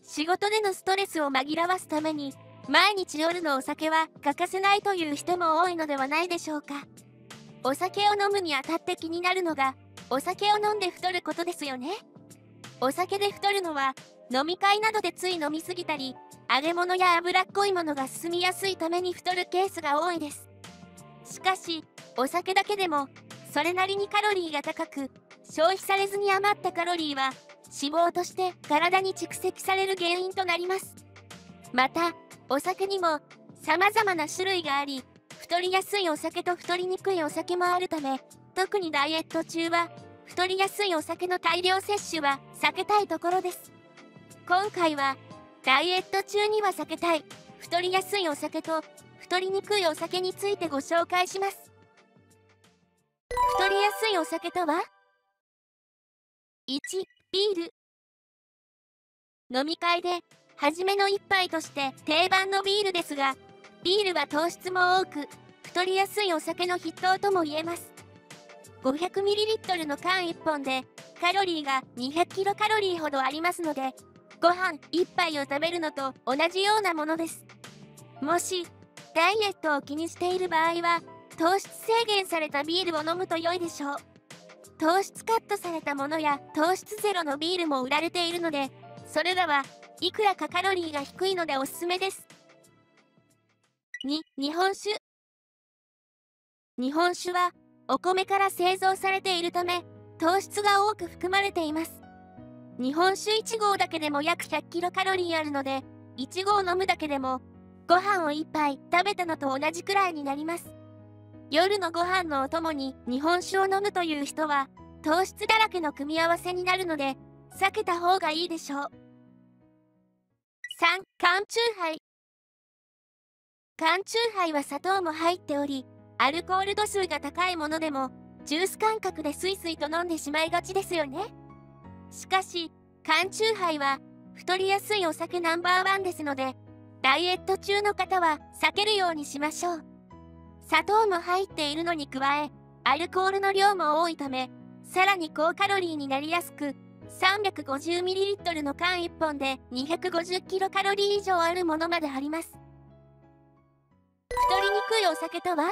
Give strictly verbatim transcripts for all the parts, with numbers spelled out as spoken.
仕事でのストレスを紛らわすために、毎日夜のお酒は欠かせないという人も多いのではないでしょうか。お酒を飲むにあたって気になるのが、お酒を飲んで太ることですよね。お酒で太るのは、飲み会などでつい飲みすぎたり、揚げ物や脂っこいものが進みやすいために太るケースが多いです。しかし、お酒だけでも、それなりにカロリーが高く、消費されずに余ったカロリーは、脂肪として体に蓄積される原因となります。また、お酒にも様々な種類があり、太りやすいお酒と太りにくいお酒もあるため、特にダイエット中は、太りやすいお酒の大量摂取は避けたいところです。今回は、ダイエット中には避けたい、太りやすいお酒と、太りにくいお酒についてご紹介します。太りやすいお酒とは ?いち. ビール。飲み会で、初めの一杯として定番のビールですが、ビールは糖質も多く、太りやすいお酒の筆頭とも言えます。ごひゃくミリリットル の缶いっぽんで、カロリーがにひゃくキロカロリーほどありますので、ご飯いっぱいを食べるのと同じようなものです。もし、ダイエットを気にしている場合は、糖質制限されたビールを飲むと良いでしょう。糖質カットされたものや糖質ゼロのビールも売られているので、それらはいくらかカロリーが低いのでおすすめです。に. 日本酒。日本酒はお米から製造されているため、糖質が多く含まれています。日本酒いちごうだけでも約ひゃくキロカロリーあるので、いちごう飲むだけでも、ご飯をいっぱい食べたのと同じくらいになります。夜のご飯のお供に日本酒を飲むという人は、糖質だらけの組み合わせになるので、避けた方がいいでしょう。さん. 缶チューハイ。缶チューハイは砂糖も入っており、アルコール度数が高いものでも、ジュース感覚でスイスイと飲んでしまいがちですよね。しかし、缶チューハイは、太りやすいお酒ナンバーワンですので、ダイエット中の方は避けるようにしましょう。砂糖も入っているのに加え、アルコールの量も多いため、さらに高カロリーになりやすく、さんびゃくごじゅうミリリットル の缶いっぽんでにひゃくごじゅうキロカロリー以上あるものまであります。太りにくいお酒とは？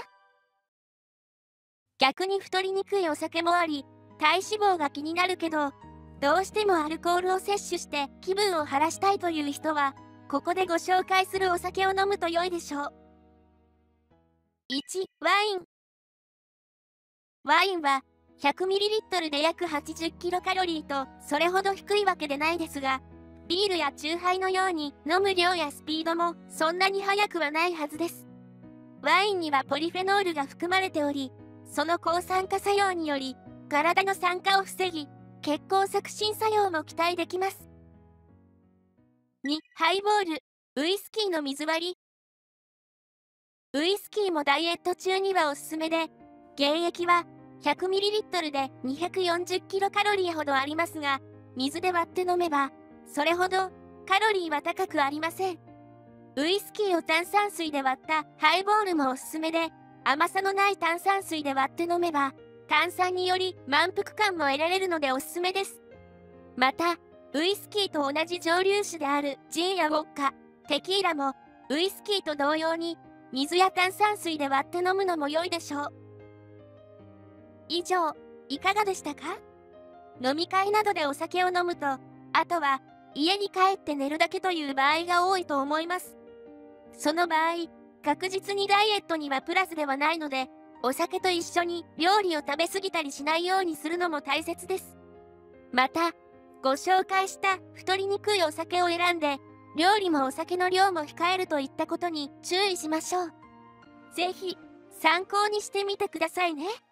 逆に太りにくいお酒もあり、体脂肪が気になるけど、どうしてもアルコールを摂取して気分を晴らしたいという人は、ここでご紹介するお酒を飲むと良いでしょう。いち. ワイン。ワインは ひゃくミリリットル で約はちじゅうキロカロリーとそれほど低いわけでないですが、ビールやチューハイのように飲む量やスピードもそんなに速くはないはずです。ワインにはポリフェノールが含まれており、その抗酸化作用により体の酸化を防ぎ、血行促進作用も期待できます。に. ハイボール、ウイスキーの水割り。ウイスキーもダイエット中にはおすすめで、原液は ひゃくミリリットル でにひゃくよんじゅうキロカロリーほどありますが、水で割って飲めば、それほどカロリーは高くありません。ウイスキーを炭酸水で割ったハイボールもおすすめで、甘さのない炭酸水で割って飲めば、炭酸により満腹感も得られるのでおすすめです。また、ウイスキーと同じ蒸留酒であるジンやウォッカ、テキーラも、ウイスキーと同様に、水や炭酸水で割って飲むのも良いでしょう。以上、いかがでしたか？飲み会などでお酒を飲むと、あとは家に帰って寝るだけという場合が多いと思います。その場合、確実にダイエットにはプラスではないので、お酒と一緒に料理を食べ過ぎたりしないようにするのも大切です。また、ご紹介した太りにくいお酒を選んで、料理もお酒の量も控えるといったことに注意しましょう。ぜひ、参考にしてみてくださいね。